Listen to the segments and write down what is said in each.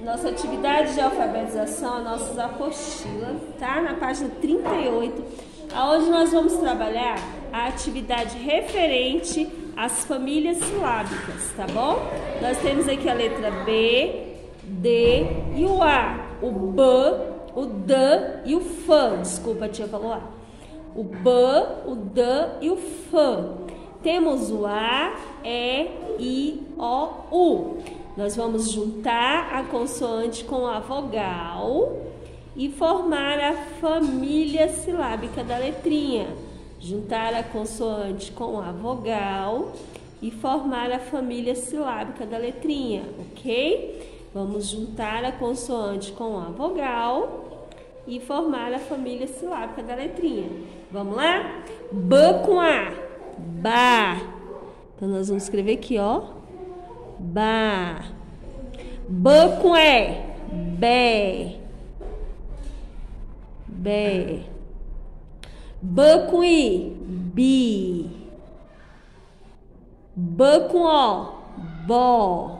Nossa atividade de alfabetização, a nossa apostila, tá? Na página 38, aonde nós vamos trabalhar a atividade referente às famílias silábicas, tá bom? Nós temos aqui a letra B, D e o A, o B, o D e o F. Desculpa, a tia falou A. O B, o D e o F. Temos o A, E, I, O, U. Nós vamos juntar a consoante com a vogal e formar a família silábica da letrinha. Juntar a consoante com a vogal e formar a família silábica da letrinha, ok? Vamos juntar a consoante com a vogal e formar a família silábica da letrinha. Vamos lá? B com A, ba. Então, nós vamos escrever aqui, ó. Ba. B com E, bé. Bé. B com I, bi. B com O, bó.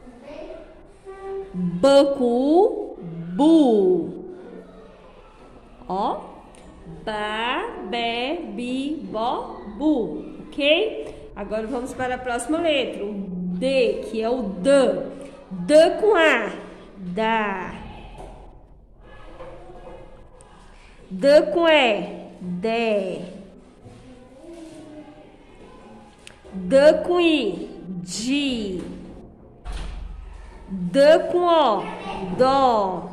B com U, bu. Ó. Ba, bé, bi, bó, bu. Ok? Agora vamos para a próxima letra, o D, que é o D. D com A, dá. D com E, dé. D com I, di. D com O, dó.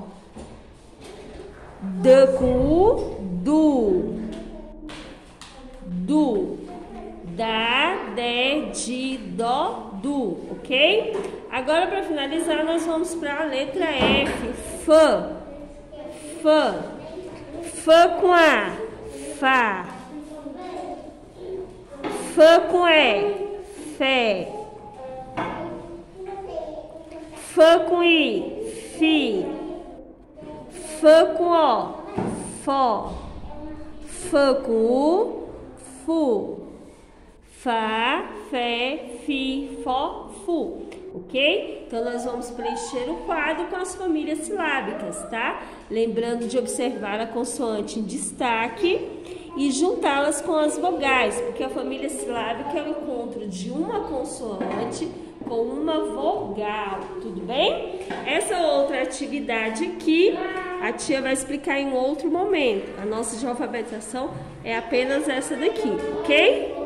D com U, du. Du. Dá, dé, di, dó, du, ok? Agora, para finalizar, nós vamos para a letra F, F. F. F com A, fá. F com E, fé. F com I, fi. F com O, fó. F com U, fu. Fá, fé, fi, fó, fu, ok? Então, nós vamos preencher o quadro com as famílias silábicas, tá? Lembrando de observar a consoante em destaque e juntá-las com as vogais, porque a família silábica é o encontro de uma consoante com uma vogal, tudo bem? Essa outra atividade aqui, a tia vai explicar em outro momento. A nossa de alfabetização é apenas essa daqui, ok?